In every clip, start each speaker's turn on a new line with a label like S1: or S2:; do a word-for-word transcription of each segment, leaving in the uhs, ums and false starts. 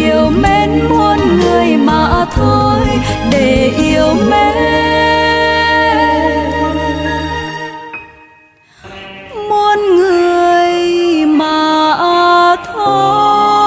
S1: yêu mến muôn người mà thôi, để yêu mến muôn người mà thôi.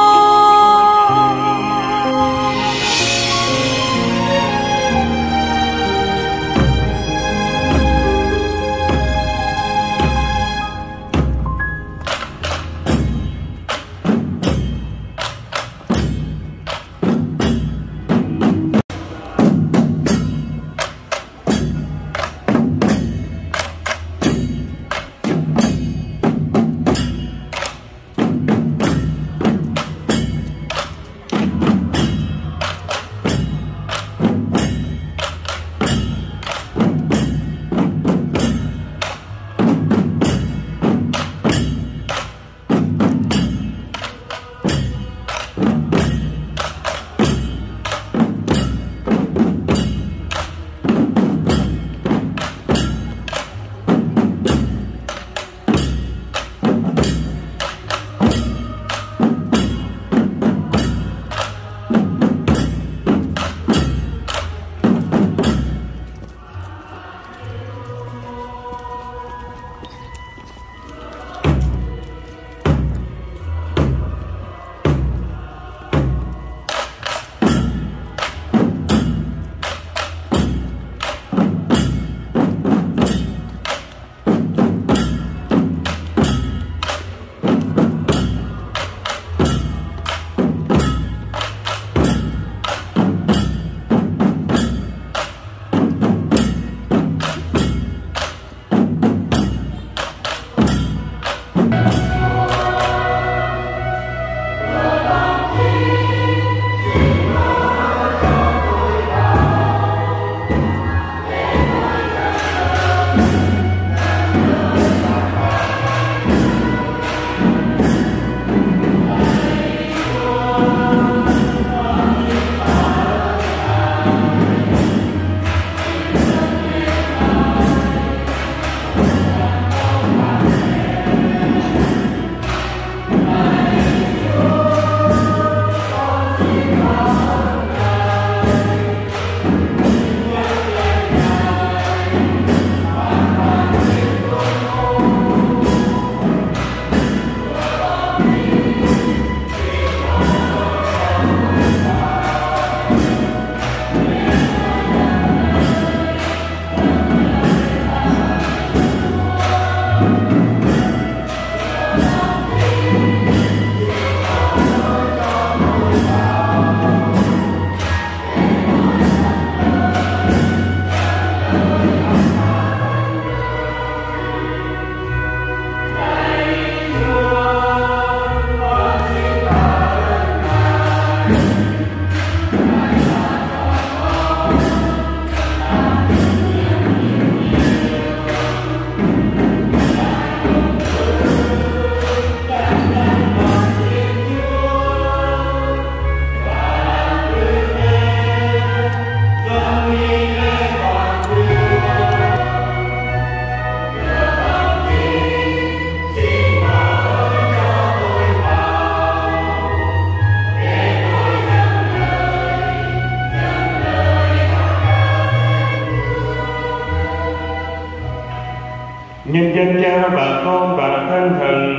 S2: nhân danh Cha và Con và Thánh Thần.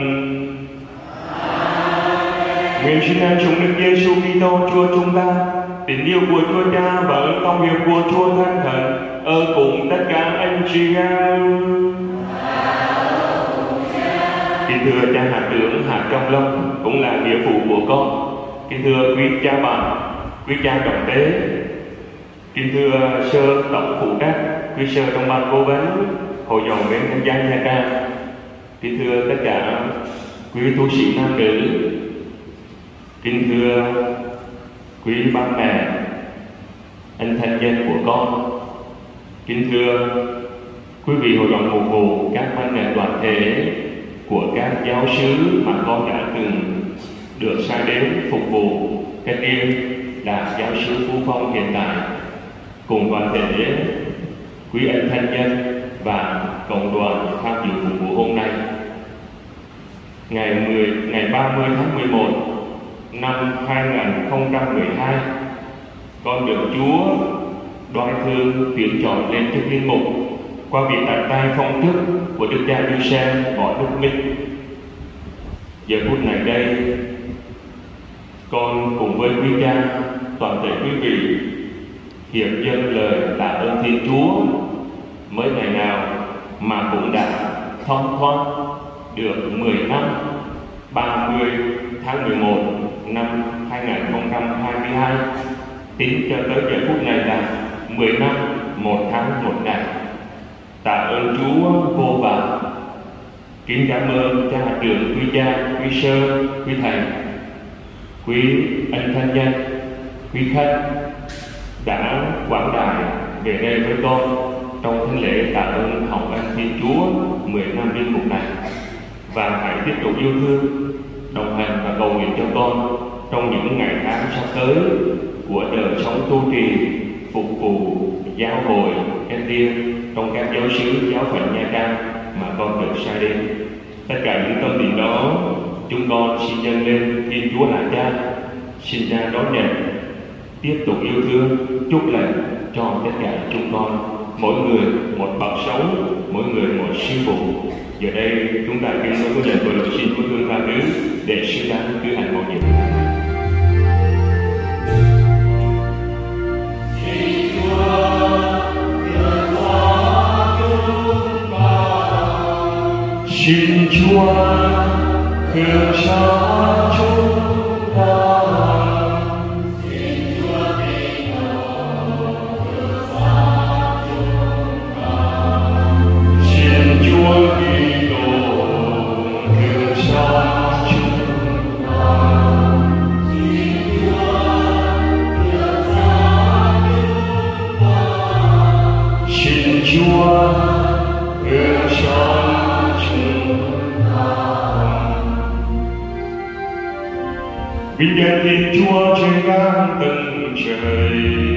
S2: Nguyện xin ơn chúng Đức Giêsu Kitô Chúa chúng ta, tình yêu của Chúa Cha và ơn công hiệp của Chúa Thánh Thần ở cùng tất cả anh chị em. Kính thưa cha hạt trưởng hạt Trong Long, cũng là nghĩa phụ của con. Kính thưa quý cha bạn, quý cha trọng tế, kính thưa sơ tổng phụ trách, quý sơ trong ban cố vấn hội dòng bên thanh gia Nha Trang, kính thưa tất cả quý tu sĩ nam nữ, kính thưa quý ba mẹ, anh thân nhân của con, kính thưa quý vị hội đồng phục vụ các ban ngành đoàn thể của các giáo xứ mà con đã từng được sai đến phục vụ, cái riêng là giáo xứ Phú Phong hiện tại, cùng toàn thể quý anh thân nhân và cộng đoàn tham dự phục vụ hôm nay. Ngày mười ngày ba mươi tháng mười một năm hai nghìn không trăm mười hai, con được Chúa đoái thương tuyển chọn lên chức linh mục qua việc đặt tay phong chức của Đức cha Giuse Võ Đức Minh. Giờ phút này đây, con cùng với quý cha, toàn thể quý vị hiệp dâng lời tạ ơn Thiên Chúa mới ngày nào mà cũng đã thông thoáng được mười năm ba mươi tháng mười một năm hai nghìn không trăm hai mươi hai, tính cho tới giờ phút này là mười năm một tháng một ngày. Tạ ơn Chúa vô vàn. Kính cảm ơn cha trưởng, quý cha, quý sơ, quý thầy, quý anh thân nhân, quý khách đã quảng đại về đây với con trong thánh lễ tạ ơn hồng ân Thiên Chúa mười năm linh mục này. Và hãy tiếp tục yêu thương, đồng hành và cầu nguyện cho con trong những ngày tháng sắp tới của đời sống tu trì, phục vụ giáo hội em điên trong các giáo xứ giáo phận Nha Trang mà con được sai đến. Tất cả những tâm tình đó chúng con xin dâng lên Thiên Chúa là Cha, xin Cha đón nhận, tiếp tục yêu thương, chúc lành cho tất cả chúng con, mỗi người một bậc sống, mỗi người một sư phụ. Giờ đây chúng ta kính có nhận tội lỗi xin của thương tha thứ để xứng đáng cử hành mầu nhiệm. Xin Chúa thương xót chúng ta. Xin Chúa Kitô thương xót chúng ta. Xin Chúa Kitô thương xót chúng ta. Xin Chúa thương xót chúng ta. Xin Chúa thương xót. Vinh danh Thiên Chúa trên các tầng trời.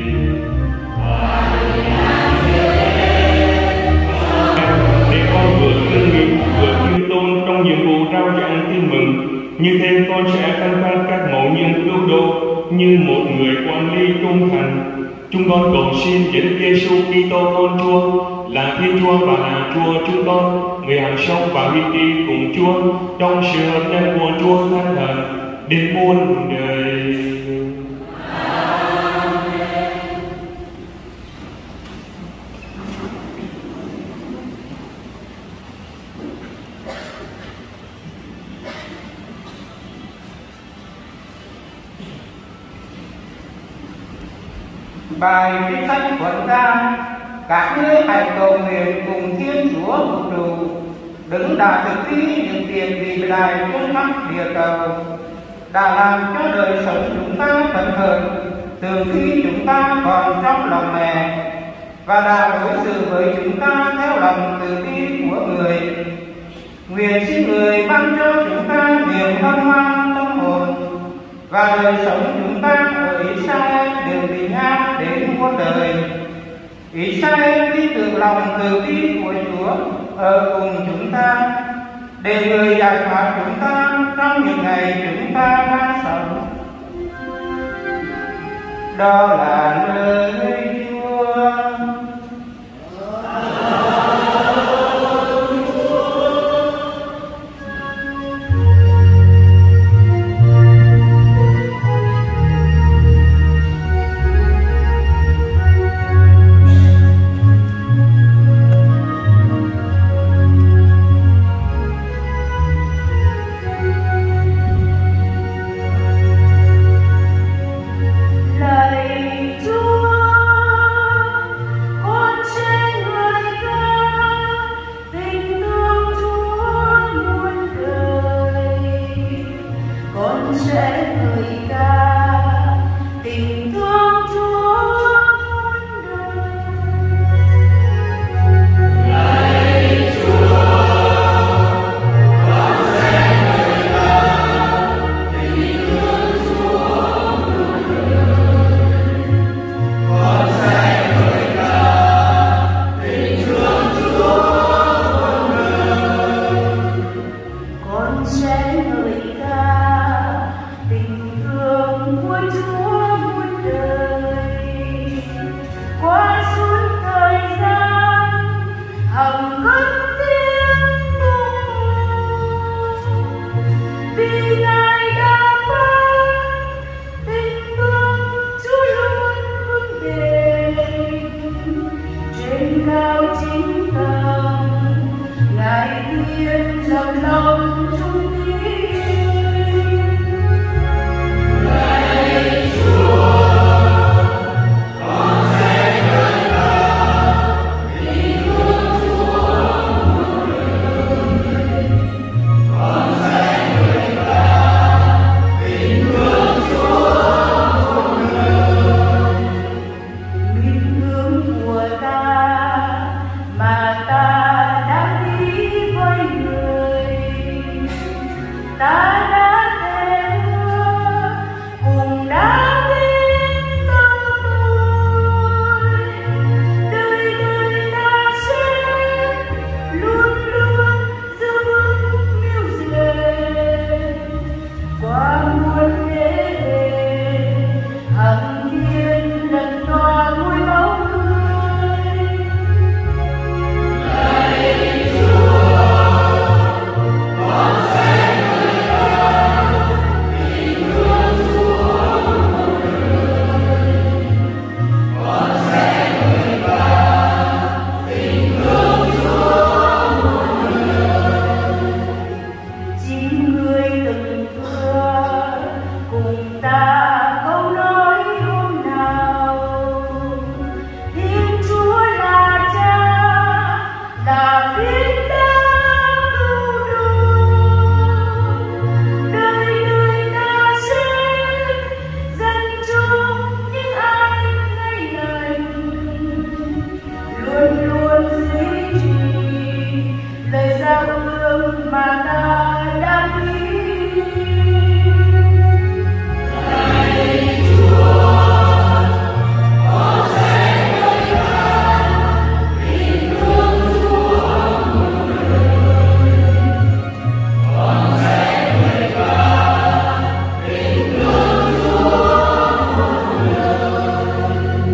S2: Để con vượt lên nghiệp vụ vượt Thiên Tôn trong nhiệm vụ rao giảng tin mừng. Như thế con sẽ khăn khoan các mầu nhiệm cứu độ như một người quản lý trung thành. Chúng con cầu xin dẫn Giêsu Kitô con Chúa là Thiên Chúa và là Chúa chúng con, người hằng sống và huy đi cùng Chúa trong sự hợp nhất của Chúa Thánh Thần đến muôn đời.
S3: Bài kinh sách thuận ra, các ngươi hãy cầu nguyện cùng Thiên Chúa vũ trụ, đứng đã thực thi những tiền vĩ đại trên khắp địa cầu, đã làm cho đời sống chúng ta phấn khởi từ khi chúng ta còn trong lòng mẹ, và đã đối xử với chúng ta theo lòng từ bi của người. Nguyện xin người ban cho chúng ta niềm hân hoan tâm hồn, và đời sống chúng ta ở Israel đều bình an đến muôn đời. Israel đi từ lòng từ bi của Chúa ở cùng chúng ta, để người giải thoát chúng ta trong những ngày chúng ta đang sống. Đó là lời Chúa.
S1: Lạy Chúa, hiền dập lòng trung tín. Lạy Chúa, con sẽ ngợi ca tình thương Chúa một đời. Con sẽ ngợi ca tình thương Chúa một đời. Minh hướng của ta mà ta đã đi với người, ta đã thề hứa cùng đã biết tâm tôi, đời đời ta sẽ luôn luôn giữ vững miêu diệu qua muôn thế hệ, hằng thiên lần tỏa ngôi máu tươi. Lạy Chúa, con sẽ ngợi ca tình thương Chúa một đời. Con sẽ ngợi ca tình thương Chúa một đời. Chính người từng thưa cùng ta câu nói hôm nào, Thiên Chúa là Cha, là Viên Đá cứu độ. Đời đời ta sẽ dành cho những ai ngay lành, luôn luôn duy trì lời giao ước mà ta đã ký. Lạy Chúa, con sẽ ngợi ca tình thương Chúa một đời. Con sẽ ngợi ca tình thương Chúa một đời.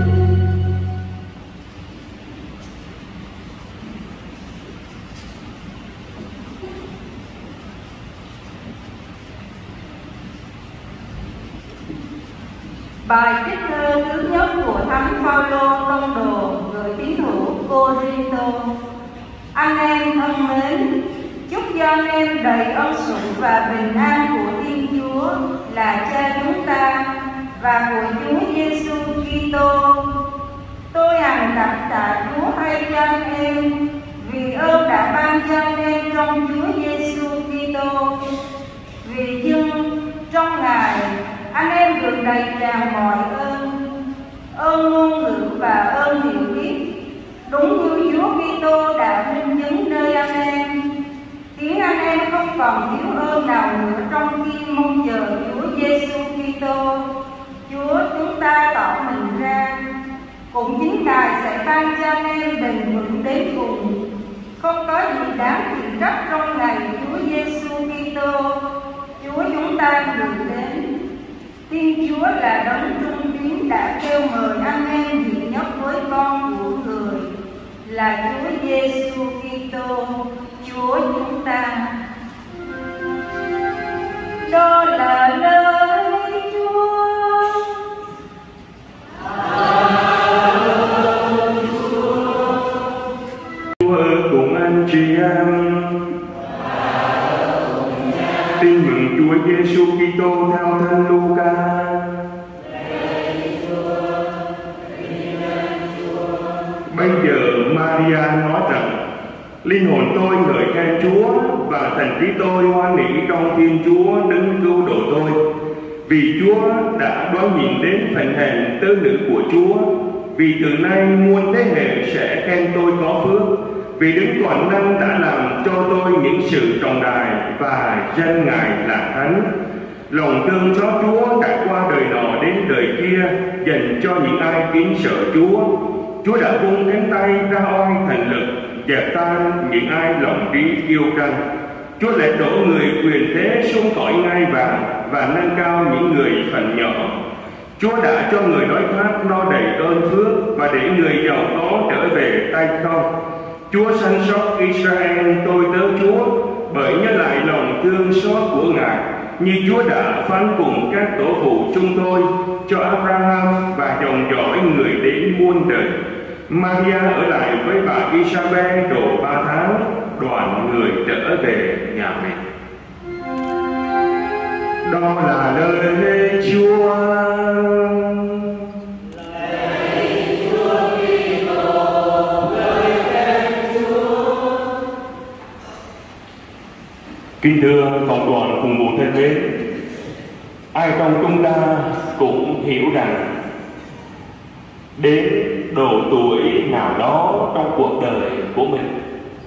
S1: Bài trích thơ thứ nhất của Thánh Phaolô tông đồ gửi tín hữu Cô-rinh-tô. Anh em thân mến, chúc cho anh em đầy ân sủng và bình an của Thiên Chúa là Cha chúng ta và của Chúa Giêsu Kitô. Tôi hằng cảm tạ Chúa hay cho anh em vì ơn đã ban cho anh em trong Chúa Giêsu Kitô. Vì nhưng trong Ngài anh em được đầy tràn mọi ơn, ơn ngôn ngữ và ơn hiểu biết, đúng như Chúa Kitô đã minh chứng nơi anh em, khiến anh em không còn thiếu ơn nào nữa trong khi mong chờ Chúa Giêsu Kitô, Chúa chúng ta tỏ mình ra. Cũng chính Ngài sẽ ban cho anh em bền vững đến cùng, không có gì đáng khiển trách trong ngày Chúa Giêsu Kitô, Chúa chúng ta gửi đến. Thiên Chúa là đấng trung tín đã kêu mời anh em hiệp nhất với con của người là Chúa Giêsu Kitô, Chúa chúng ta. Đó là lời Chúa.
S2: Chúa ở cùng anh chị em. Tin mừng Chúa Giêsu Kitô theo Thánh Luca. Bây giờ Maria nói rằng: linh hồn tôi ngợi khen Chúa và thần trí tôi hoan hỷ trong Thiên Chúa đấng cứu độ tôi, vì Chúa đã đoán nhìn đến phận hèn tớ nữ của Chúa. Vì từ nay muôn thế hệ sẽ khen tôi có phước, vì Đấng Toàn Năng đã làm cho tôi những sự trọng đại và danh Ngài là thánh. Lòng thương xót Chúa trải qua đời nọ đến đời kia dành cho những ai kính sợ Chúa. Chúa đã vung cánh tay ra oai thần lực, dẹp tan những ai lòng trí kiêu căng. Chúa lật đổ người quyền thế xuống cõi ngai vàng và nâng cao những người phần nhỏ. Chúa đã cho người đói khát no đầy ơn phước và để người giàu có trở về tay không. Chúa săn sóc Israel tôi tớ Chúa, bởi nhớ lại lòng thương xót của Ngài, như Chúa đã phán cùng các tổ phụ chúng tôi, cho Abraham và dòng dõi người đến muôn đời. Maria ở lại với bà Isabel độ ba tháng, đoàn người trở về nhà mình. Đó là lời Chúa. Kính thưa cộng đoàn cùng ngụ thân mến, ai trong chúng ta cũng hiểu rằng đến độ tuổi nào đó trong cuộc đời của mình,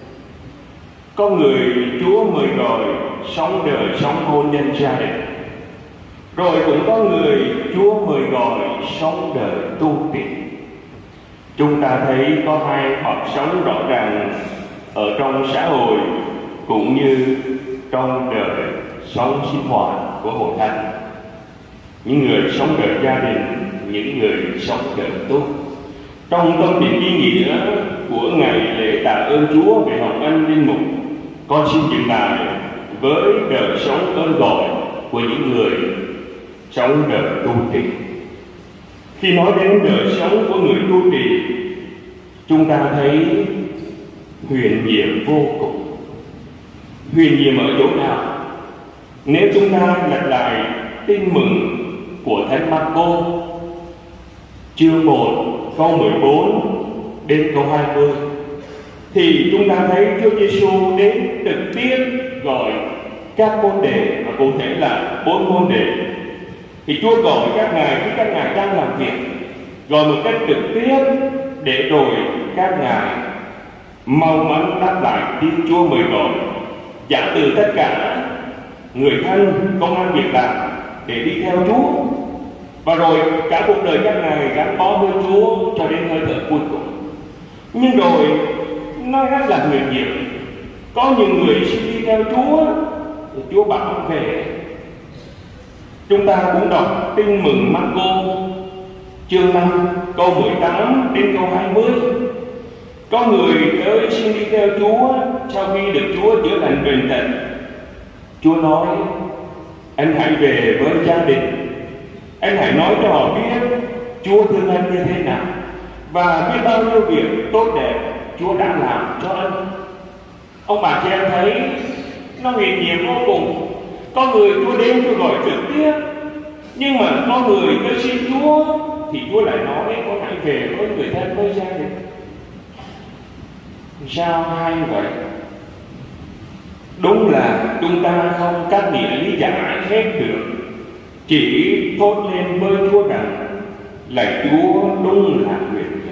S2: có người Chúa mời gọi sống đời sống hôn nhân gia đình, rồi cũng có người Chúa mời gọi sống đời tu trì. Chúng ta thấy có hai hoạt sống rõ ràng ở trong xã hội cũng như trong đời sống sinh hoạt của hội thánh. Những người sống đời gia đình, những người sống đời tu. Trong tâm niệm ý nghĩa của ngày lễ tạ ơn Chúa về Hồng Ân Linh Mục, con xin dừng lại với đời sống ơn gọi của những người sống đời tu trì. Khi nói đến đời sống của người tu trì, chúng ta thấy huyền nhiệm vô cùng. Huyền nhiệm ở chỗ nào? Nếu chúng ta lật lại tin mừng của Thánh Marco chương một câu mười bốn đến câu hai mươi, thì chúng ta thấy Chúa Giêsu đến trực tiếp gọi các môn đệ, và cụ thể là bốn môn đệ. Thì Chúa gọi các ngài khi các ngài đang làm việc, gọi một cách trực tiếp để rồi các ngài mau mắn đáp lại tiếng Chúa mời gọi, giã từ tất cả người thân, công ăn việc làm để đi theo Chúa. Và rồi cả cuộc đời các ngài gắn bó với Chúa cho đến hơi thở cuối cùng. Nhưng rồi nó rất là huyền nhiệm. Có những người xin đi theo Chúa thì Chúa bảo về. Chúng ta cũng đọc tin mừng Marco chương năm câu mười tám đến câu hai mươi. Có người tới xin đi theo Chúa sau khi được Chúa chữa lành bệnh tật. Chúa nói: anh hãy về với gia đình, anh hãy nói cho họ biết Chúa thương anh như thế nào và biết bao nhiêu việc tốt đẹp Chúa đã làm cho anh. Ông bà chị em thấy nó huyền nhiệm vô cùng. Có người Chúa đến Chúa gọi trực tiếp, nhưng mà có người tới xin Chúa thì Chúa lại nói con hãy về với người thân, với gia đình. Sao hay vậy? Đúng là chúng ta không các nghĩa lý giải hết được, chỉ thốt lên với Chúa rằng lạy Chúa đúng là huyền nhiệm.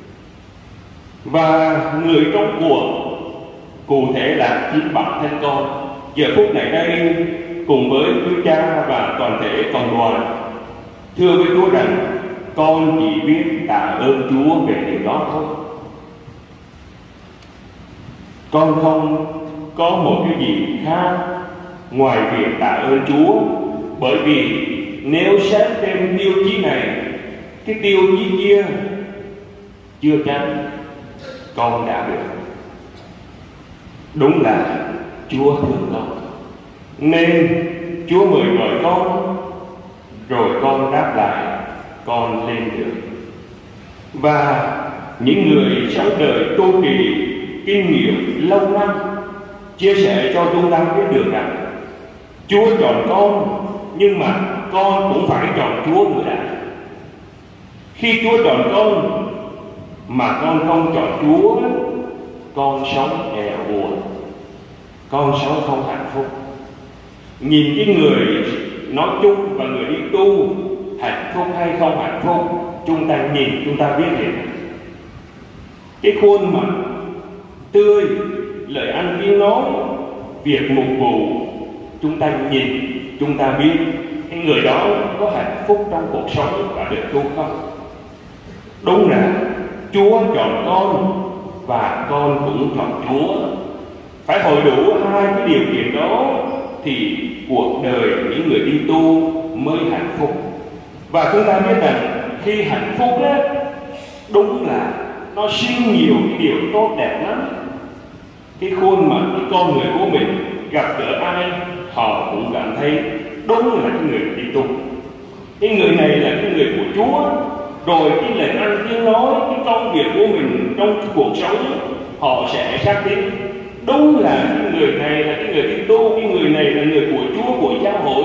S2: Và người trong cuộc, cụ thể là chính bản thân con, giờ phút này đây cùng với quý cha và toàn thể cộng đoàn thưa với Chúa rằng con chỉ biết tạ ơn Chúa về điều đó thôi. Con không có một cái gì khác ngoài việc tạ ơn Chúa, bởi vì nếu xét trên tiêu chí này, cái tiêu chí kia chưa chắc con đã được. Đúng là Chúa thương con, nên Chúa mời gọi con, rồi con đáp lại, con lên được. Và những người sống đời tu trì kinh nghiệm lâu năm chia sẻ cho chúng ta biết được rằng Chúa chọn con, nhưng mà con cũng phải chọn Chúa nữa đã. Khi Chúa chọn con mà con không chọn Chúa, con sống èo uột, con sống không hạnh phúc. Nhìn cái người nói chung và người đi tu hạnh phúc hay không hạnh phúc, chúng ta nhìn chúng ta biết liền. Cái khuôn mặt tươi, lời ăn tiếng nói, việc mục vụ, chúng ta nhìn chúng ta biết cái người đó có hạnh phúc trong cuộc sống và được tu không. Đúng là Chúa chọn con và con cũng chọn Chúa. Phải hội đủ hai cái điều kiện đó thì cuộc đời những người đi tu mới hạnh phúc. Và chúng ta biết rằng khi hạnh phúc đó, đúng là nó sinh nhiều cái điều tốt đẹp lắm. Cái khuôn mặt, cái con người của mình gặp gỡ ai, họ cũng cảm thấy đúng là cái người đi tu. Cái người này là cái người của Chúa. Rồi cái lời ăn tiếng nói, cái công việc của mình trong cuộc sống, họ sẽ xác định đúng là cái người này là cái người đi tu, cái người này là người của Chúa, của giáo hội.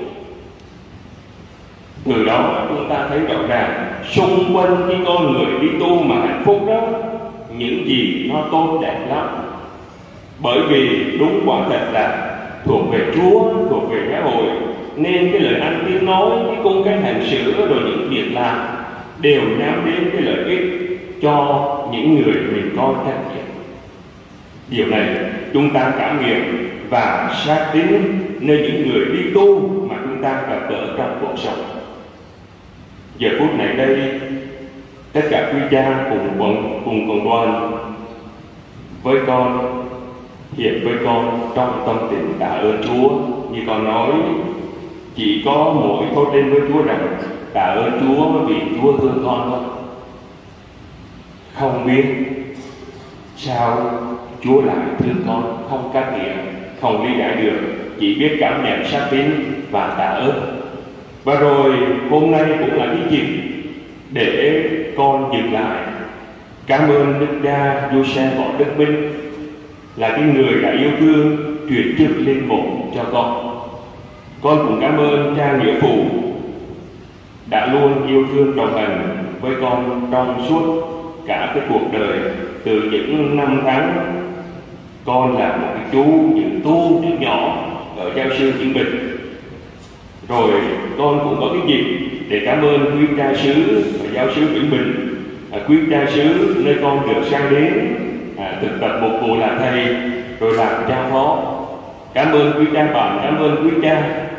S2: Từ đó chúng ta thấy rõ ràng xung quanh cái con người đi tu mà hạnh phúc đó, những gì nó tốt đẹp lắm. Bởi vì đúng quả thật là thuộc về Chúa, thuộc về giáo hội, nên cái lời ăn tiếng nói, cái cung cách hành xử, rồi những việc làm đều nhắm đến cái lợi ích cho những người mình coi trách nhiệm. Điều này chúng ta cảm nghiệm và sát tín nơi những người đi tu mà chúng ta gặp gỡ trong cuộc sống. Giờ phút này đây, tất cả quý cha cùng quần cùng cộng đoàn với con, hiện với con trong tâm tình tạ ơn Chúa. Như con nói, chỉ có mỗi thốt lên với Chúa rằng tạ ơn Chúa vì Chúa thương con thôi. Không biết sao Chúa lại thương con, không cắt nghĩa, không lý giải được, chỉ biết cảm nhận sát tín và tạ ơn. Và rồi hôm nay cũng là cái dịp để con dừng lại cảm ơn Đức cha Giuse Võ Đức Minh, là cái người đã yêu thương truyền chức linh mục cho con. Con cũng cảm ơn cha Nghĩa Phụ đã luôn yêu thương đồng hành với con trong suốt cả cái cuộc đời, từ những năm tháng con là một cái chú những tu trước nhỏ ở giáo sư Vĩnh Bình. Rồi con cũng có cái dịp để cảm ơn quý cha xứ và giáo sứ Vĩnh Bình, à, quý cha xứ nơi con được sang đến à, thực tập một vụ là thầy, rồi làm cha phó. Cảm ơn quý cha bạn, cảm ơn quý cha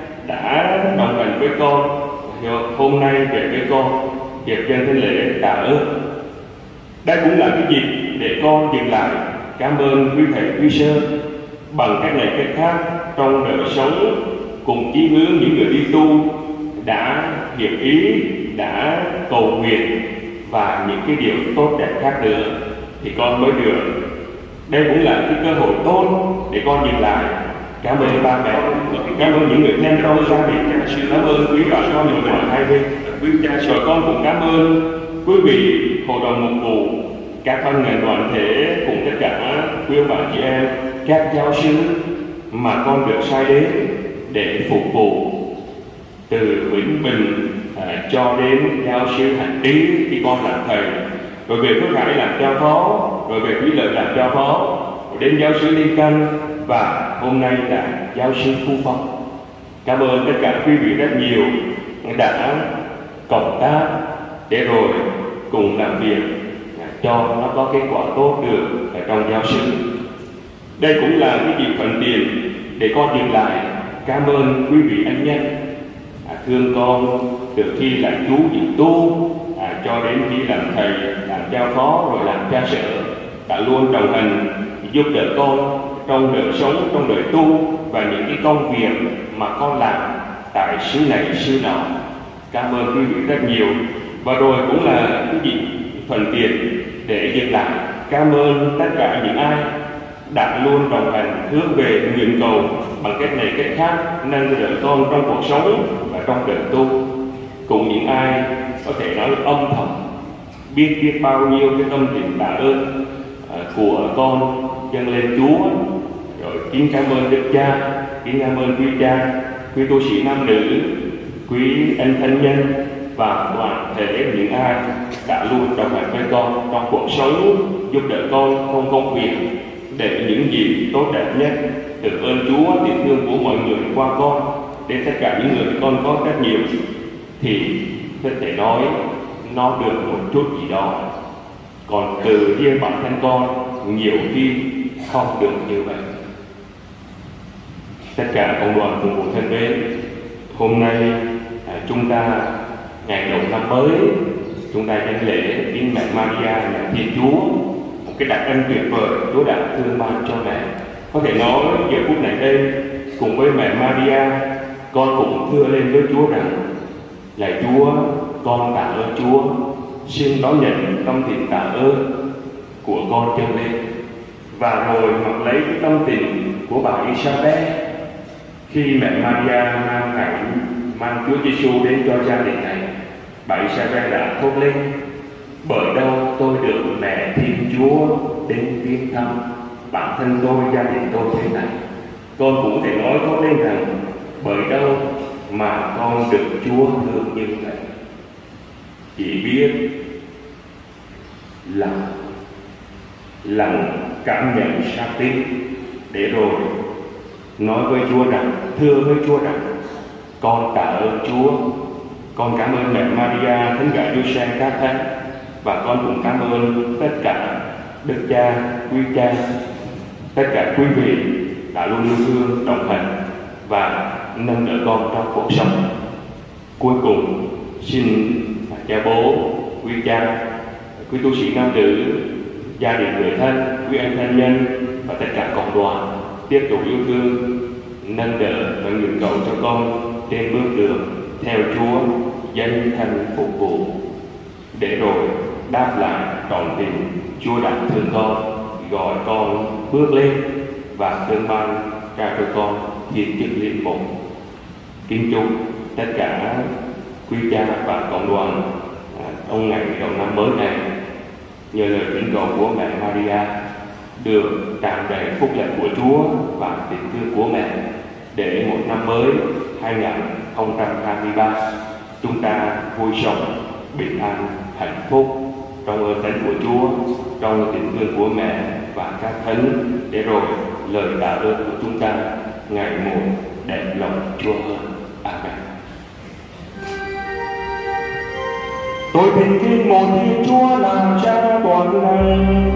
S2: đã đồng hành với con. Hôm nay về với con việc dân thánh lễ tạ ơn. Đây cũng là cái dịp để con dừng lại cảm ơn quý thầy quý sơ bằng cách này cách khác trong đời sống, cùng chí hướng những người đi tu đã hiệp ý, đã cầu nguyện và những cái điều tốt đẹp khác nữa, thì con mới được. Đây cũng là cái cơ hội tốt để con nhìn lại cảm ơn ba mẹ, cảm ơn những người thân trong gia đình, cảm ơn quý bà con người ngoài hai bên, quý cha. Rồi con cũng cảm ơn quý vị hội đồng mục vụ, các ban ngành đoàn thể cùng tất cả quý ông bà chị em, các giáo sứ mà con được sai đến để phục vụ, từ Vĩnh Bình à, cho đến giáo sứ Hành Trí khi con làm thầy, rồi về Phước Hải làm cha phó, rồi về Quý Lợi làm cha phó, rồi đến giáo sứ Liên Căn, và hôm nay là giáo sứ Phú Phong. Cảm ơn tất cả quý vị rất nhiều đã cộng tác để rồi cùng làm việc cho nó có kết quả tốt được ở trong giáo sứ. Đây cũng là cái dịp thuận tiện để con dừng lại cảm ơn quý vị anh nhân à, thương con từ khi là chú dự tu à, cho đến khi làm thầy, làm cha phó, rồi làm cha sở, đã luôn đồng hành giúp đỡ con trong đời sống, trong đời tu và những cái công việc mà con làm tại xứ này xứ nọ. Cảm ơn quý vị rất nhiều. Và rồi cũng là cái dịp thuận tiện để dừng lại cảm ơn tất cả những ai đã luôn đồng hành hướng về nguyện cầu bằng cách này cách khác nâng đỡ con trong cuộc sống và trong đời tu. Cùng những ai có thể nói âm thầm biết biết bao nhiêu cái tâm tình tạ ơn uh, của con dâng lên Chúa. Rồi kính cảm ơn Đức Cha, kính cảm ơn quý cha, quý tu sĩ nam nữ, quý anh thân nhân và toàn thể những ai đã luôn đồng hành với con trong cuộc sống, giúp đỡ con trong công việc, để những gì tốt đẹp nhất từ ơn Chúa, tình thương của mọi người qua con đến tất cả những người con có rất nhiều, thì có thể nói nó được một chút gì đó. Còn từ riêng bản thân con nhiều khi không được như vậy. Tất cả cộng đoàn cùng một thân mến, hôm nay à, chúng ta ngày đầu năm mới, chúng ta dâng lễ kính mẹ Maria mẹ Thiên Chúa, một cái đặc ân tuyệt vời Chúa đã thương ban cho mẹ. Có thể nói giờ phút này đây cùng với mẹ Maria, con cũng thưa lên với Chúa rằng: lạy Chúa, con tạ ơn Chúa, xin đón nhận tâm tình tạ ơn của con dâng lên. Và rồi mặc lấy cái tâm tình của bà Isabel khi mẹ Maria mang cảnh mang Chúa Giêsu đến cho gia đình này. Bà Isabel đã thốt lên: bởi đâu tôi được mẹ Thiên Chúa đến viếng thăm. bản thân tôi, gia đình tôi thế này, con cũng thể nói tốt lên rằng bởi đâu mà con được Chúa thương như vậy. Chỉ biết là lòng cảm nhận xác tín, để rồi nói với Chúa rằng, thưa với Chúa rằng, con tạ ơn Chúa, con cảm ơn mẹ Maria, Thánh Gả Giuse các thánh, và con cũng cảm ơn tất cả đức cha, quý cha, tất cả quý vị đã luôn yêu thương, đồng hành và nâng đỡ con trong cuộc sống. Cuối cùng xin cha bố, quý cha, quý tu sĩ nam tử, gia đình người thân, quý anh thân nhân và tất cả cộng đoàn tiếp tục yêu thương, nâng đỡ và nguyện cầu cho con trên bước đường theo Chúa, dấn thân phục vụ, để rồi đáp lại trọn tình Chúa đã thương con, gọi con bước lên và thương ban trao cho con thiên chức linh mục. Kính chúc tất cả quý cha và cộng đoàn trong ngày đầu năm mới này, nhờ lời thỉnh cầu của mẹ Maria, được tràn đầy phúc lành của Chúa và tình thương của mẹ, để một năm mới hai không hai ba chúng ta vui sống, bình an, hạnh phúc trong ơn thánh của Chúa, trong tình thương của mẹ và các thánh, để rồi lời tạ ơn của chúng ta ngày một đẹp lòng Chúa hơn. Amen. Tôi thỉnh kính một Thiên Chúa làm Cha toàn năng,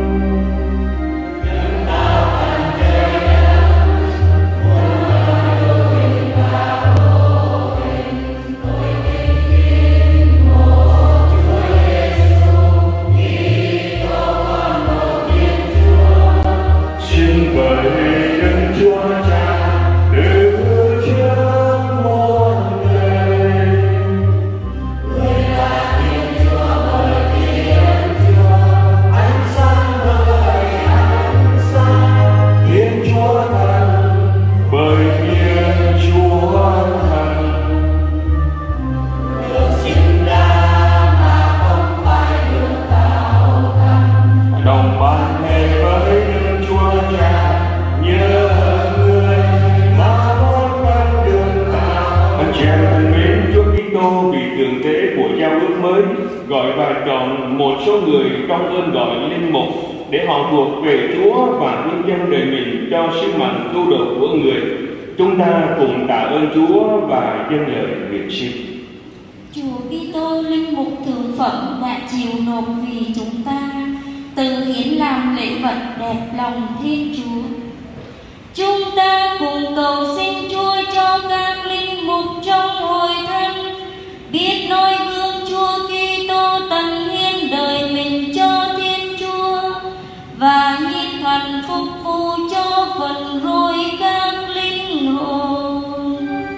S2: gọi và chọn một số người trong ơn gọi linh mục để họ thuộc về Chúa và nhân dân đời mình cho sứ mạng cứu độ của người. Chúng ta cùng tạ ơn Chúa và dâng lời nguyện xin.
S4: Chúa Kitô linh mục thượng phẩm đã chịu nộp vì chúng ta, từ hiến làm lễ vật đẹp lòng Thiên Chúa. Chúng ta cùng cầu xin Chúa cho các linh mục trong hội thánh biết noi gương Chúa Kitô tận hiến đời mình cho Thiên Chúa và nhiệt thành phục vụ cho phần hối các linh hồn.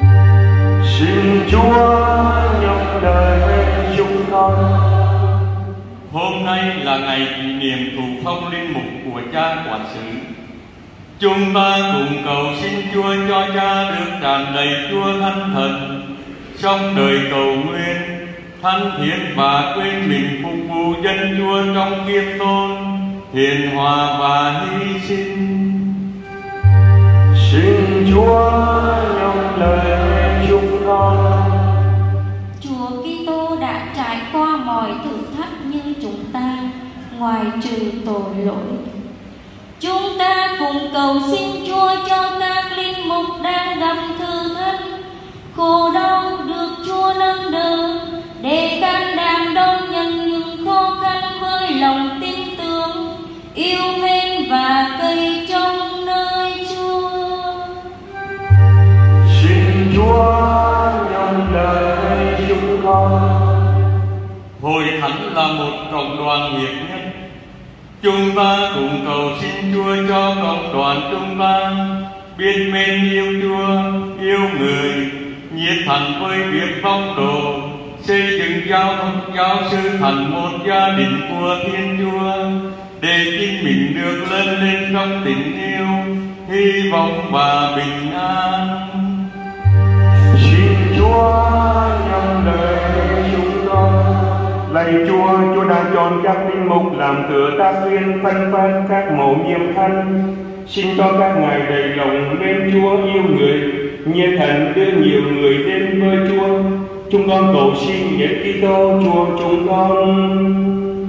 S2: Xin Chúa nhọc đời chúng con.
S5: Hôm nay là ngày kỷ niệm thụ phong linh mục của cha quản xứ. Chúng ta cùng cầu xin Chúa cho cha được tràn đầy Chúa Thánh Thần, trong đời cầu nguyện thánh thiện và quên mình phục vụ dân Chúa trong kiêm tôn, hiền hòa và hy sinh.
S2: Xin Chúa nhọc lời chúng con.
S4: Chúa Kitô đã trải qua mọi thử thách như chúng ta, ngoài trừ tội lỗi. Chúng ta cùng cầu xin Chúa cho các linh mục đang gặp thử thách, khổ đau được Chúa nâng đỡ, để can đảm đón nhận những khó khăn với lòng tin tưởng, yêu mến và cây trong nơi Chúa.
S2: Xin Chúa nhận lời chúng con.
S5: Hội thánh là một cộng đoàn hiệp nhất. Chúng ta cùng cầu xin Chúa cho cộng đoàn chúng ta biết mến yêu Chúa, yêu người, nhiệt thành với việc phong độ, xây dựng giáo giáo sư thành một gia đình của Thiên Chúa, để chính mình được lớn lên trong tình yêu, hy vọng và bình an.
S2: Xin Chúa nhận lời chúng con. Lạy Chúa, Chúa đã chọn các linh mục làm thừa tác viên phân phát các mộ nhiệm thánh, Xin cho các ngài đầy lòng mến Chúa yêu người, như thần đưa nhiều người đến với Chúa. Chúng con cầu xin nhờ Kitô Chúa chúng con.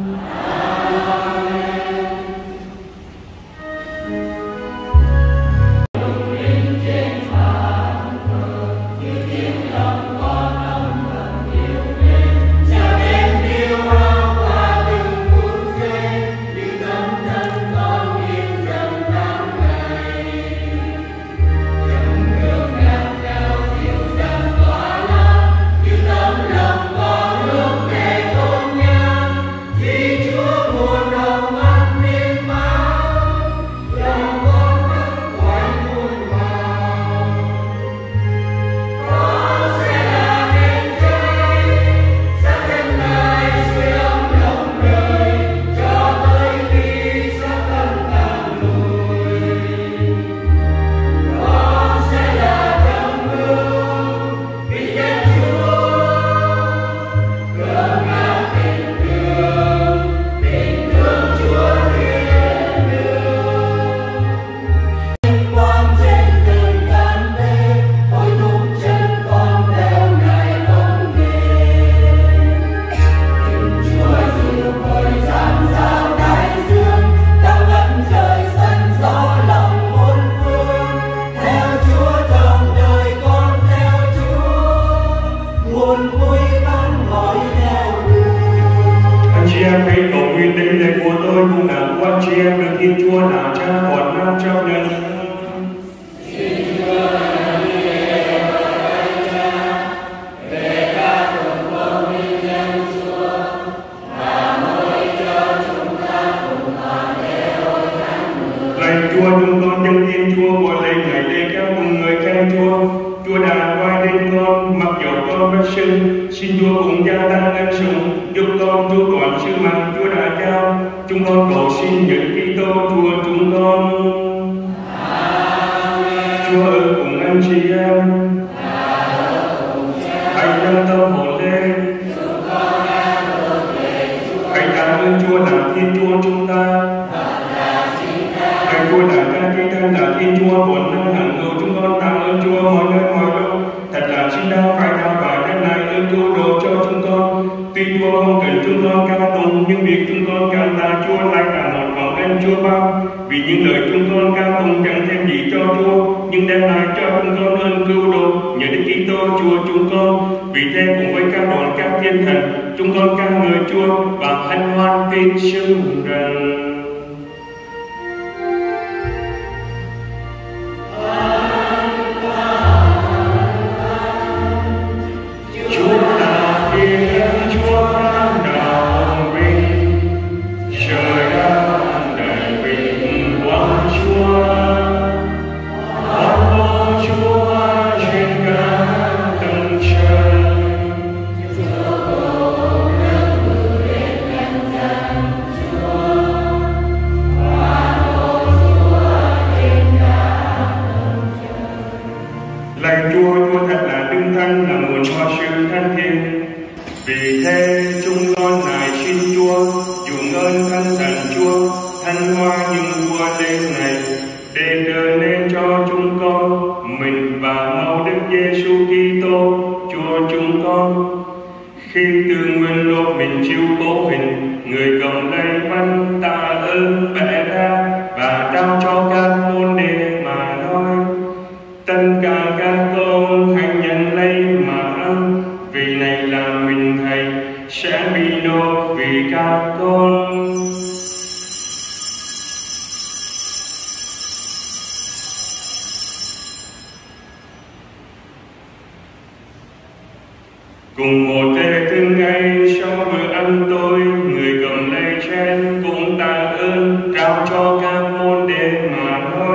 S6: Cùng một thế thương ngay sau bữa ăn tối, người cầm lấy chén cũng tạ ơn trao cho các môn đệ mà nói: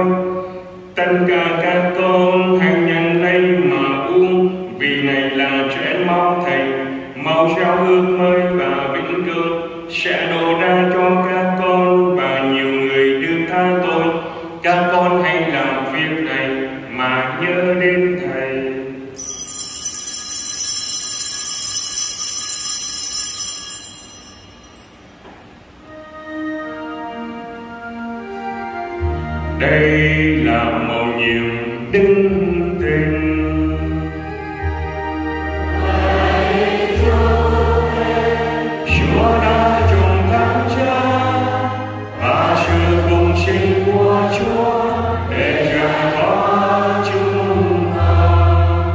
S6: tất cả các con hãy nhận lấy mà uống, vì này là chén máu Thầy, máu giao ước mới và vĩnh cửu, sẽ đổ ra cho các con và nhiều người được tha tội. Các con hãy làm việc này mà nhớ đến Thầy. Đây là mầu nhiệm đức tin. Chúa đã trùng thánh Cha và sự cùng sinh của Chúa để giải thoát chúng ta.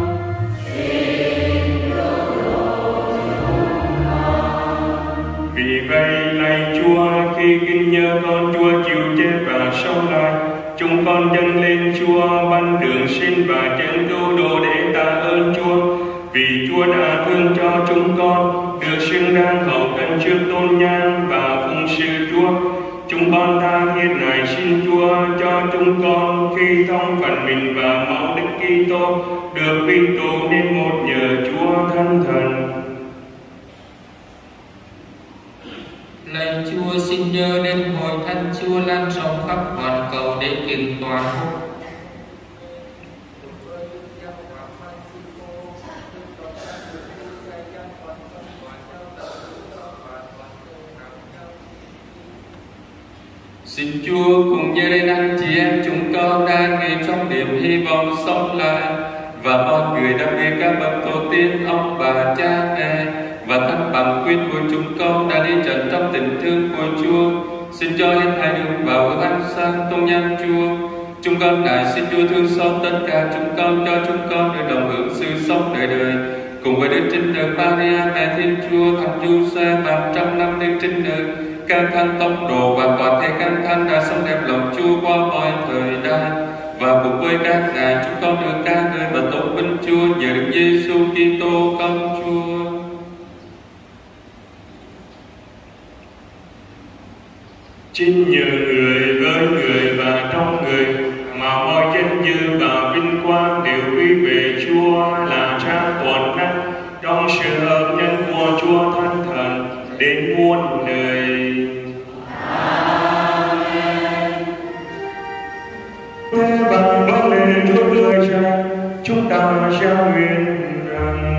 S6: Vì vậy lạy Chúa, khi kinh nhớ con Chúa chịu chết và sống lại, chúng con dâng lên Chúa ban đường sinh và chân cứu độ để tạ ơn Chúa, vì Chúa đã thương cho chúng con được xứng đáng hậu cận trước tôn nhang và phụng sự Chúa. Chúng con tha thiết này xin Chúa cho chúng con khi thông phần mình và máu Đức Kitô được quy tụ nên một nhờ Chúa Thánh Thần.
S7: Lạy Chúa, xin nhớ đến hội thánh Chúa lan rộng khắp toàn cầu để kiện toàn quốc. Xin Chúa cùng nhớ đến anh chị em chúng con đang nghỉ trong niềm hy vọng sống lại, và mọi người đã biết các bậc tổ tiên, ông bà, cha mẹ và thân bằng quyến của chúng con đã đi trần trong tình thương của Chúa. Xin cho hết thảy được vào ước ánh sáng tôn nhang Chúa. Chúng con lại xin Chúa thương xót tất cả chúng con, cho chúng con được đồng hưởng sự sống đời đời cùng với Đức Trinh Nữ Maria mẹ Thiên Chúa, Thánh Giuse và trăm năm Đức Trinh Nữ, các thánh tông đồ và toàn thể các thánh đã sống đẹp lòng Chúa qua mọi thời đại. Và cùng với các ngài chúng con được ca ngợi và tôn vinh Chúa nhờ Đức Giêsu Kitô con Chúa.
S6: Chính nhờ người, với người và trong người mà mọi danh dự và vinh quang đều quy về Chúa là Cha toàn năng, trong sự hợp nhân của Chúa Thánh Thần đến muôn đời. Amen. Bằng vâng lễ Chúa Người Cha, chúng ta trao nguyện rằng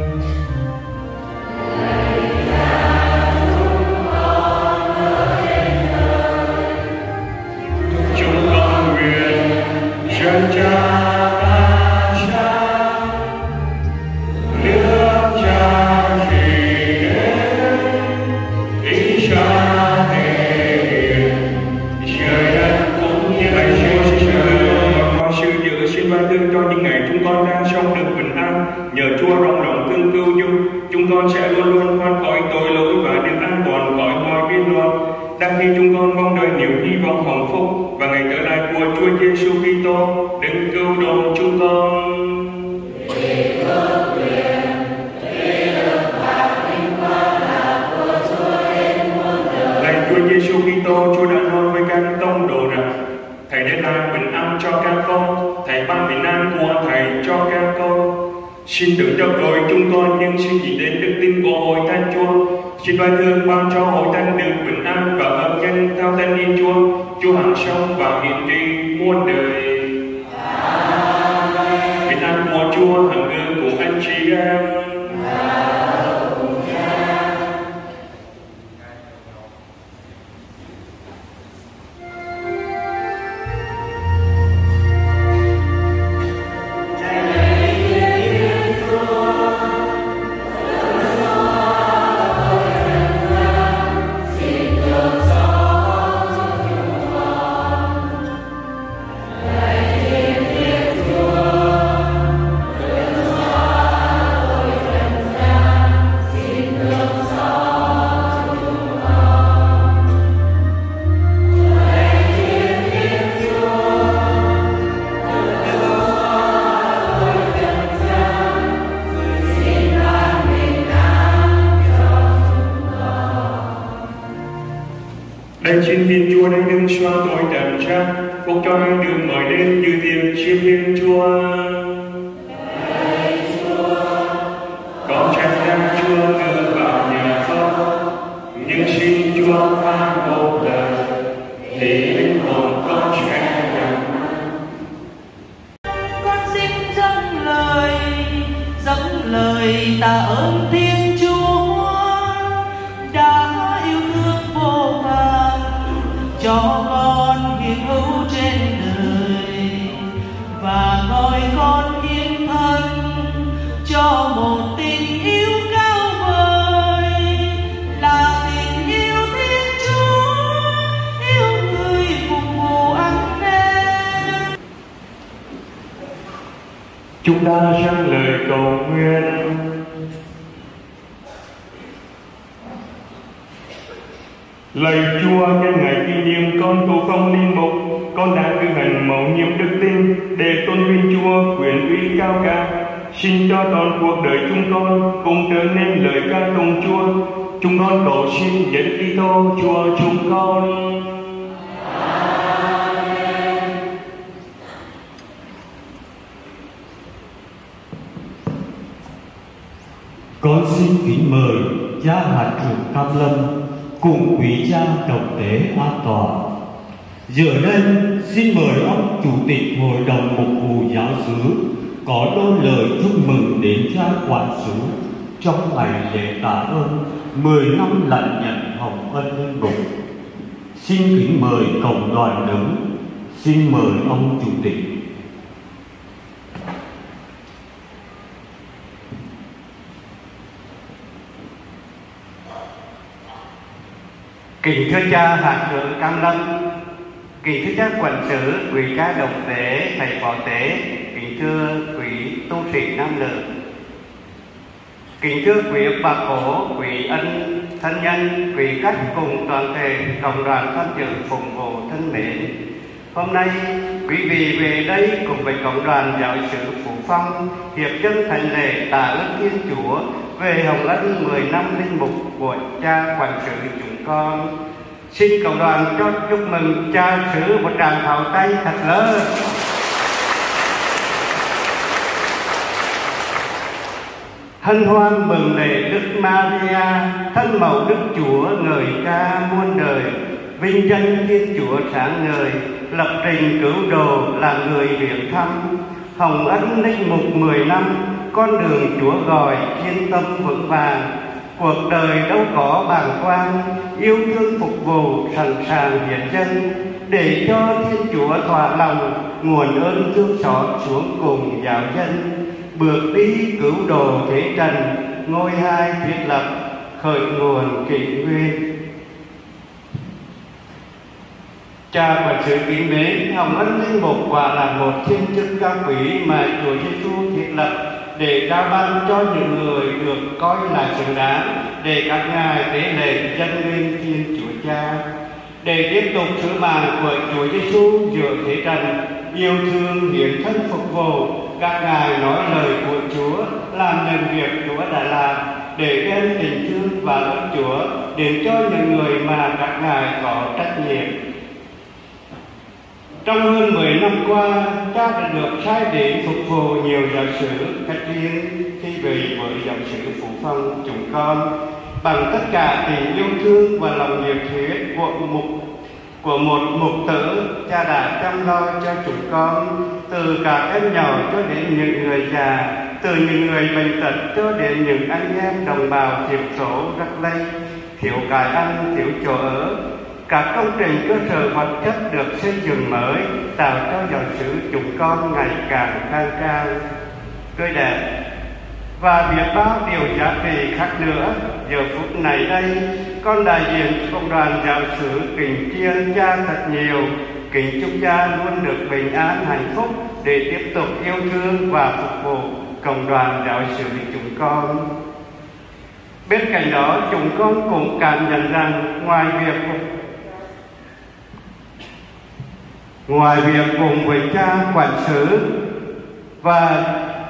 S6: Chân Cha ta Cha, nước Cha chỉ đến, ý Cha thể hiện, trời đất cũng như lạy Chúa xin chờ mọi sự dự xin ban thương cho những ngày chúng con đang sống được bình an. Nhờ Chúa rộng lòng thương cứu giúp, chúng con sẽ luôn luôn thoát khỏi tội lỗi và được an toàn khỏi mọi biến loạn. Đang khi chúng con mong đợi niềm hy vọng hồng phúc và ngày trở lại của Chúa Giêsu Kitô đấng cứu độ chúng con. Lạy Chúa Giêsu Kitô, Chúa đã nói với các tông đồ rằng Thầy để lại bình an cho các con, Thầy ban bình an của Thầy cho các con. Xin đừng chấp đổi chúng con, nhưng xin nhìn đến đức tin của hội thánh Chúa. Xin đoái thương ban cho hội thánh được bình an và hợp nhân theo tên ý Chúa, Chúa hằng sống và hiện trị muôn đời. Amen. Bình an của Chúa hằng ở cùng anh chị em. Đây xin hiến Chúa để đừng xóa tội trần gian, phúc cho hai đường mời đến như tiền xin hiến Chúa. Con trách ra Chúa đưa vào nhà con, nhưng xin Chúa phán một lời thì linh hồn con sẽ nhận.
S8: Con xin dâng lời, dâng lời tạ ơn Thiên Chúa đã yêu thương vô vàn cho con hiện hữu trên
S2: Chúng ta dâng lời cầu nguyện. Lạy Chúa, nhân ngày kỷ niệm con tu phong linh mục, con đã cử hành mầu nhiệm đức tin để tôn vinh Chúa quyền uy cao cả. Xin cho toàn cuộc đời chúng con cùng trở nên lời ca tụng Chúa. Chúng con cầu xin dẫn Kitô Chúa chúng con.
S9: Con xin kính mời cha hạt trưởng Cam Lâm cùng quý cha trọng tế an toàn. Giờ đây xin mời ông chủ tịch hội đồng mục vụ giáo xứ có đôi lời chúc mừng đến cha quản xứ trong ngày lễ tạ ơn mười năm lãnh nhận hồng ân linh mục. Xin kính mời cộng đoàn đứng. Xin mời ông chủ tịch.
S3: Kính thưa cha hạt trưởng Cam Lâm, kính thưa cha quản sự, quý cha đồng tế, thầy phó tế, kính thưa quý tu sĩ nam nữ, kính thưa quý bà cố, quý ân thân nhân, quý khách cùng toàn thể cộng đoàn tham dự phụng vụ thân mến. Hôm nay quý vị về đây cùng với cộng đoàn giáo xứ Phú Phong hiệp chân thành lễ tạ ơn Thiên Chúa về hồng ân mười năm linh mục của cha quản sự chúng con. Xin cộng đoàn cho chúc mừng cha xứ một tràng pháo tay thật lớn. Hân hoan mừng lễ Đức Maria, thân mẫu Đức Chúa ngợi ca muôn đời, vinh danh Thiên Chúa sáng ngời, lập trình cứu độ là người viếng thăm. Hồng ân linh mục mười năm, con đường Chúa gọi thiên tâm vững vàng. Cuộc đời đâu có bàng quan, yêu thương phục vụ sẵn sàng hiến dâng, để cho Thiên Chúa thỏa lòng nguồn ơn thương xót xuống cùng giáo dân. Bước đi cứu độ thế trần, ngôi hai thiết lập khởi nguồn kỷ nguyên. Cha quản sự kính mến, hồng ân linh mục quả là một thiên chức cao quý mà Chúa Giêsu thiết lập để trao ban cho những người được coi là xứng đáng, để các ngài tế lễ dâng lên Thiên Chúa Cha, để tiếp tục sứ mạng của Chúa Giêsu giữa thế trần, yêu thương hiến thân phục vụ. Các ngài nói lời của Chúa, làm những việc Chúa đã làm, để đem tình thương và ơn Chúa đến cho những người mà các ngài có trách nhiệm. Trong hơn mười năm qua, cha đã được sai đến phục vụ nhiều giáo xứ khách riêng khi về với giáo xứ Phú Phong chúng con. Bằng tất cả tình yêu thương và lòng nhiệt huyết của mục của một mục tử, cha đã chăm lo cho chúng con, từ cả em nhỏ cho đến những người già, từ những người bệnh tật cho đến những anh em đồng bào thiểu số rất lây, thiếu cái ăn, thiếu chỗ ở. Các công trình cơ sở vật chất được xây dựng mới, tạo cho giáo xứ chúng con ngày càng khang trang, tươi đẹp. Và biết bao điều giá trị khác nữa. Giờ phút này đây, con đại diện cộng đoàn giáo xứ kính tri ân cha thật nhiều, kính chúc cha luôn được bình an hạnh phúc để tiếp tục yêu thương và phục vụ cộng đoàn giáo xứ chúng con. Bên cạnh đó, chúng con cũng cảm nhận rằng ngoài việc ngoài việc cùng với cha quản xứ và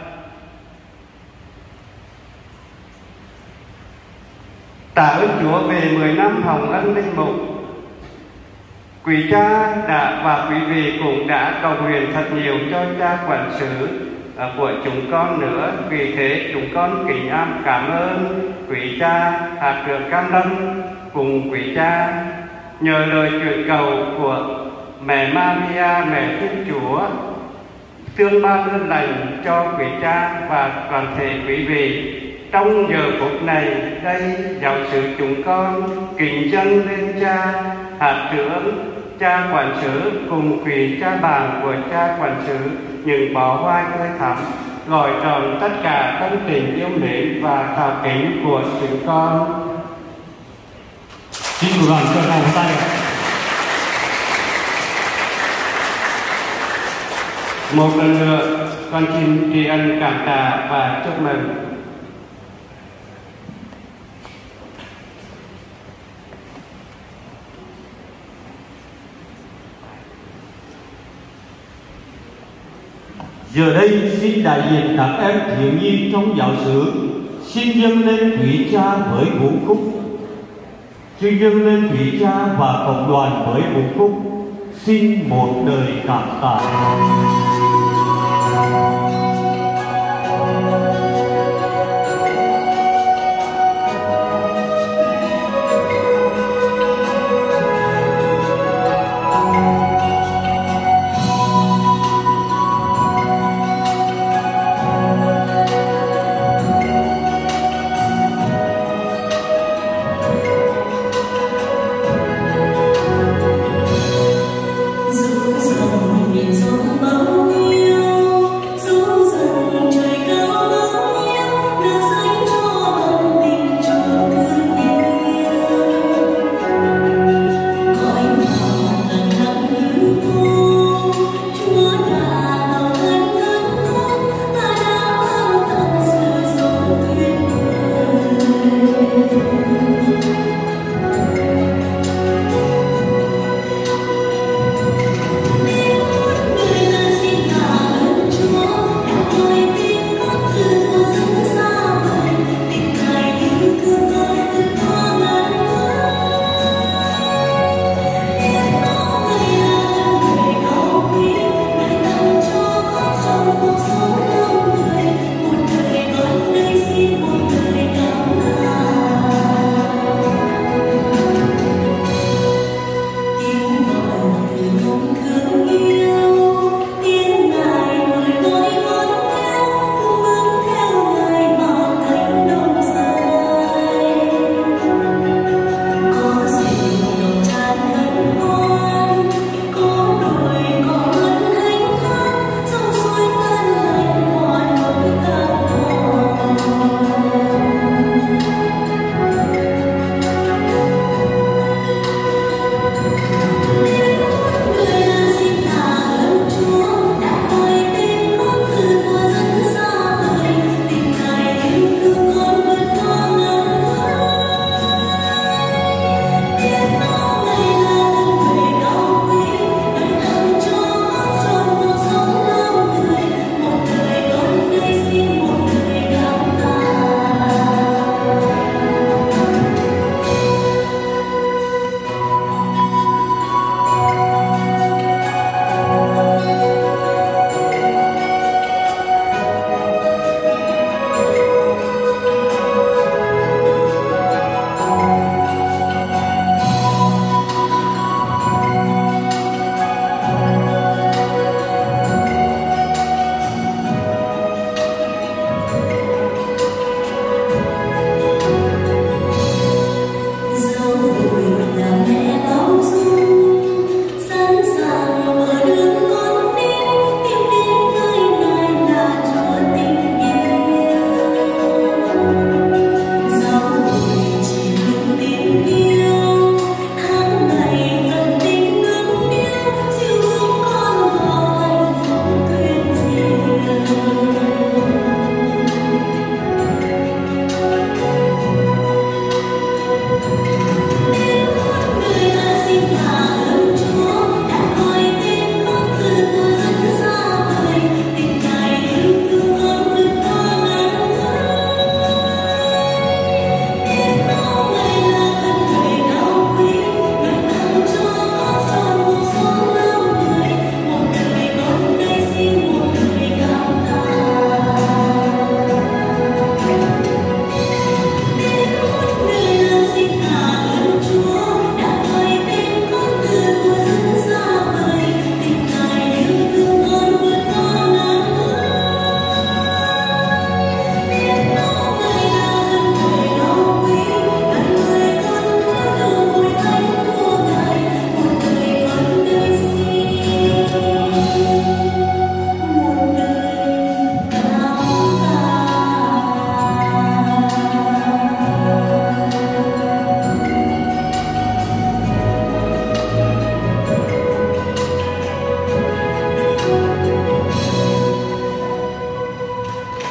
S3: tạ ơn Chúa về mười năm hồng ân linh mục, quý cha đã và quý vị cũng đã cầu nguyện thật nhiều cho cha quản xứ của chúng con nữa. Vì thế chúng con kính am cảm ơn quý cha hạt trưởng Cam Lâm cùng quý cha, nhờ lời chuyển cầu của mẹ Maria, mẹ Thiên Chúa, tương ban ơn lành cho quý cha và toàn thể quý vị. Trong giờ phút này đây, giáo xứ chúng con kính dâng lên cha hạt trưởng, cha quản xứ cùng quý cha bạn của cha quản xứ những bó hoa tươi thắm, gọi tròn tất cả tâm tình yêu mến và thảo kính của chúng con.
S9: Xin đoàn cho nhau tay.
S3: Một lần nữa, con xin tri ân cảm tạ và chúc mừng.
S9: Giờ đây xin đại diện các em thiếu nhi trong giáo xứ xin dâng lên quý cha với vũ khúc. Xin dâng lên quý cha và cộng đoàn với vũ khúc. Xin một đời cảm tạ.
S10: Dẫu rằng biển sông bão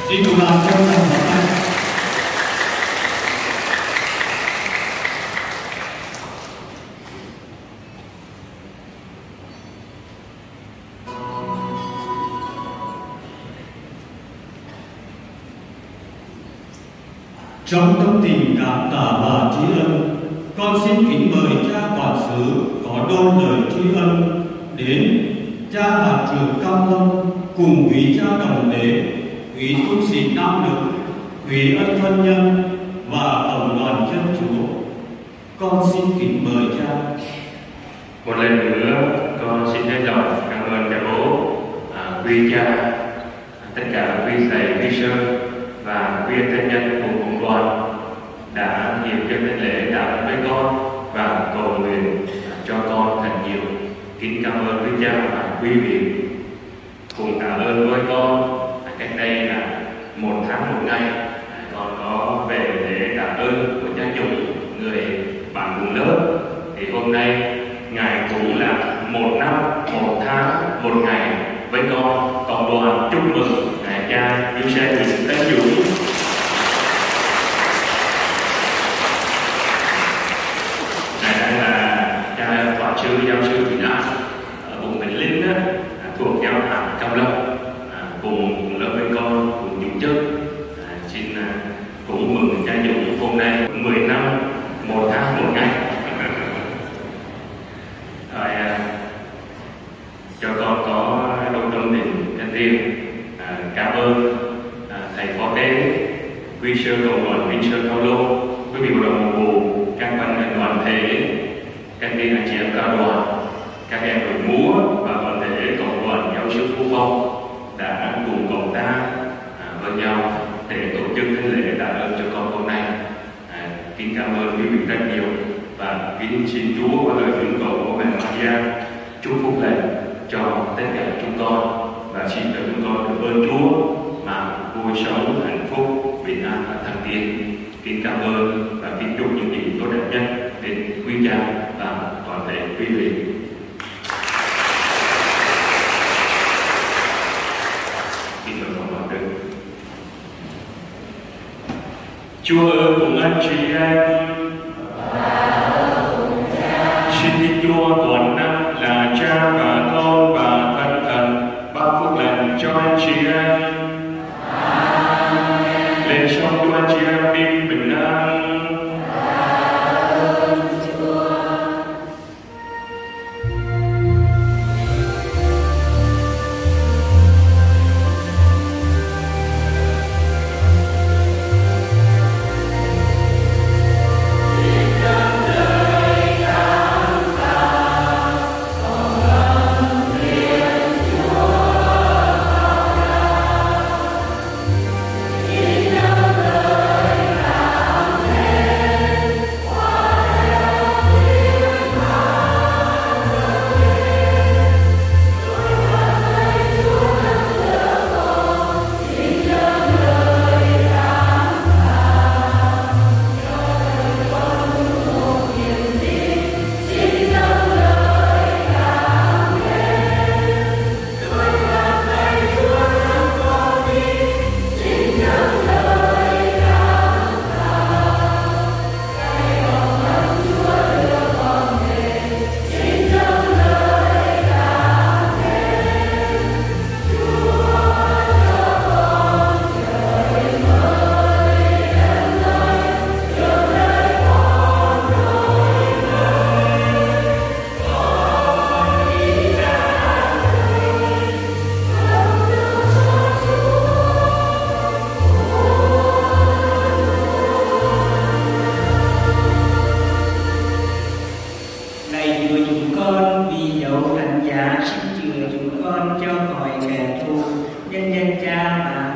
S9: Xin cùng làm cho các bạn. Trong tâm tình cảm tạ và tri ân, con xin kính mời cha quản sự có đôi lời tri ân đến cha hạt trưởng Cam Lâm cùng quý cha đồng lễ, quý tu sĩ nam nữ, quý ân thân nhân và tổng đoàn dân Chúa. Con xin kính mời cha.
S6: Một lần nữa, con xin hết lòng cảm ơn cha bố, à, quý cha, tất cả quý thầy, quý sư và quý thân nhân cùng cộng đoàn đã hiệp cho thánh lễ đạo với con và cầu nguyện cho con thật nhiều. Kính cảm ơn quý cha và quý vị cùng tạ ơn với con. Cách đây là một tháng một ngày, con có về lễ tạ ơn của cha Dũng, người bạn cùng lớp. Thì hôm nay ngài cũng là một năm, một tháng, một ngày với con. Cộng đoàn chúc mừng ngài cha yêu xe Huỳnh Tấn Dũng. Ngài đang là cha quản sư, giáo sư Thủy Nạn ở vùng Bình Linh đó, thuộc giáo hạt Cam Lâm, cùng lớp với con, cùng Dũng chức. À, xin à, cũng mừng cha Dũng hôm nay mười năm, một tháng, một ngày. Rồi à, cho con có đôi tâm tình chân tiền à, cảm ơn à, thầy phó tế, quý sư cộng đoàn Vinh Sơn Cao Lô, quý vị hội đồng mục vụ, các ban đoàn thể, các anh chị em cao đoàn, các em đội múa và đoàn thể cộng đoàn giáo sư Phú Phong đã cùng cộng tác à, với nhau để tổ chức cái lễ tạ ơn cho con hôm nay. À, kính cảm ơn quý vị rất nhiều và kính xin Chúa và lời khẩn cầu của mẹ Maria chúc phúc lành cho tất cả chúng con và xin cho chúng con được ơn Chúa mà vui sống hạnh phúc bình an và thăng tiến. Kính cảm ơn và kính chúc những gì tốt đẹp nhất đến quý cha và toàn thể quý vị. Chúa ở cùng anh chị em. Xin Thiên Chúa toàn năng là Cha và Con và Thánh Thần ban phúc lành cho anh chị em. Lên sống cho anh chị em đi bình an.
S10: Xin chừa chúng con cho khỏi kẻ thù, nhân danh Cha và